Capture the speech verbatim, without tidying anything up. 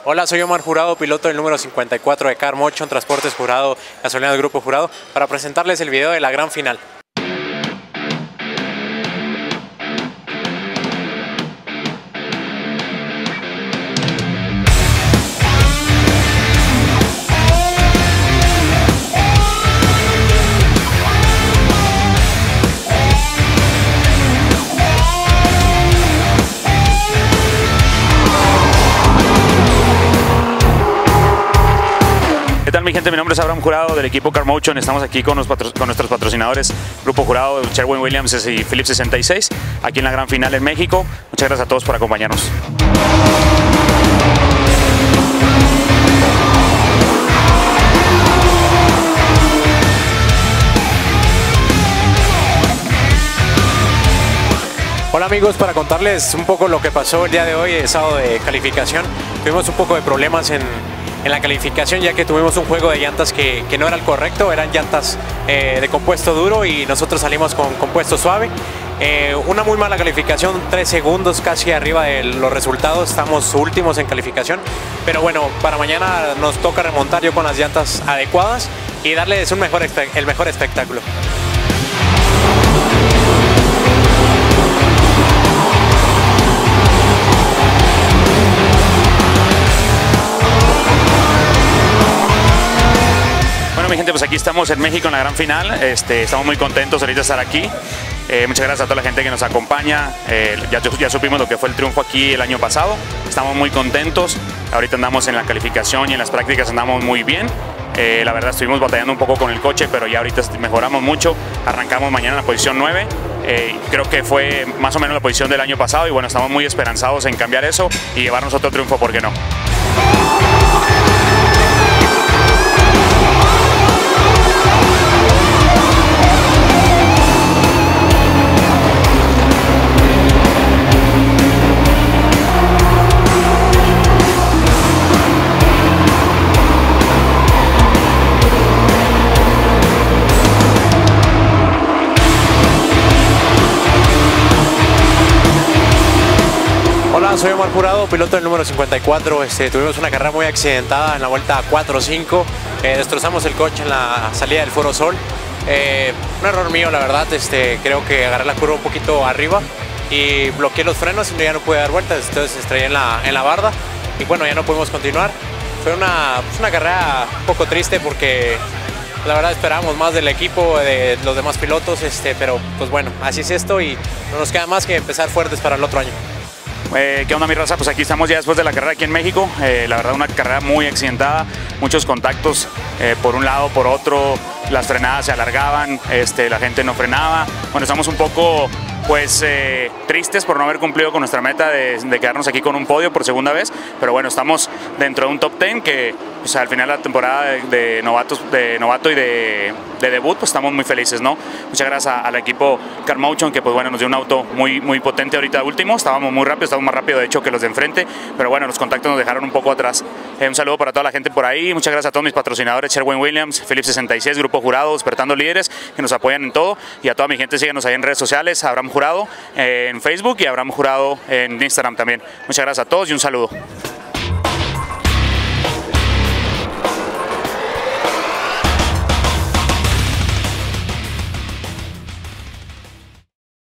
Hola, soy Omar Jurado, piloto del número cincuenta y cuatro de Car Motion, Transportes Jurado, gasolina del Grupo Jurado, para presentarles el video de la gran final. ¿Qué tal, mi gente? Mi nombre es Abraham Jurado del equipo Car Motion. Estamos aquí con, los patro con nuestros patrocinadores Grupo Jurado, Sherwin-Williams y Phillips sesenta y seis, aquí en la gran final en México. Muchas gracias a todos por acompañarnos. Hola amigos, para contarles un poco lo que pasó el día de hoy, el sábado de calificación. Tuvimos un poco de problemas en, en la calificación, ya que tuvimos un juego de llantas que, que no era el correcto, eran llantas eh, de compuesto duro y nosotros salimos con compuesto suave. Eh, una muy mala calificación, tres segundos casi arriba de los resultados, estamos últimos en calificación, pero bueno, para mañana nos toca remontar yo con las llantas adecuadas y darles un mejor, el mejor espectáculo. Mi gente, pues aquí estamos en México en la gran final. Este, estamos muy contentos ahorita de estar aquí. Eh, muchas gracias a toda la gente que nos acompaña. Eh, ya, ya supimos lo que fue el triunfo aquí el año pasado. Estamos muy contentos. Ahorita andamos en la calificación y en las prácticas andamos muy bien. Eh, la verdad estuvimos batallando un poco con el coche, pero ya ahorita mejoramos mucho. Arrancamos mañana en la posición nueve. Eh, creo que fue más o menos la posición del año pasado y bueno, estamos muy esperanzados en cambiar eso y llevarnos otro triunfo, ¿por qué no? Hola, soy Omar Jurado, piloto del número cincuenta y cuatro. Este, tuvimos una carrera muy accidentada en la vuelta cuatro cinco. Eh, destrozamos el coche en la salida del Foro Sol. Eh, un error mío, la verdad. Este, creo que agarré la curva un poquito arriba y bloqueé los frenos y ya no pude dar vueltas. Entonces estrellé en la, en la barda y bueno, ya no pudimos continuar. Fue una, pues una carrera un poco triste porque la verdad esperábamos más del equipo, de los demás pilotos, este, pero pues bueno, así es esto y no nos queda más que empezar fuertes para el otro año. Eh, ¿Qué onda, mi raza? Pues aquí estamos ya después de la carrera aquí en México. Eh, la verdad, una carrera muy accidentada, muchos contactos eh, por un lado, por otro, las frenadas se alargaban, este, la gente no frenaba. Bueno, estamos un poco pues eh, tristes por no haber cumplido con nuestra meta de, de quedarnos aquí con un podio por segunda vez, pero bueno, estamos dentro de un top diez que pues, al final de la temporada de, de, novatos, de novato y de, de debut, pues estamos muy felices, ¿no? Muchas gracias a, al equipo Car Motion, que pues bueno, nos dio un auto muy, muy potente ahorita último, estábamos muy rápidos, estábamos más rápido de hecho que los de enfrente, pero bueno, los contactos nos dejaron un poco atrás. Eh, un saludo para toda la gente por ahí, muchas gracias a todos mis patrocinadores, Sherwin-Williams, Phillips sesenta y seis, Grupo Jurado, Despertando Líderes, que nos apoyan en todo, y a toda mi gente, síguenos ahí en redes sociales, Abraham Jurado eh, en Facebook y Abraham Jurado en Instagram también. Muchas gracias a todos y un saludo.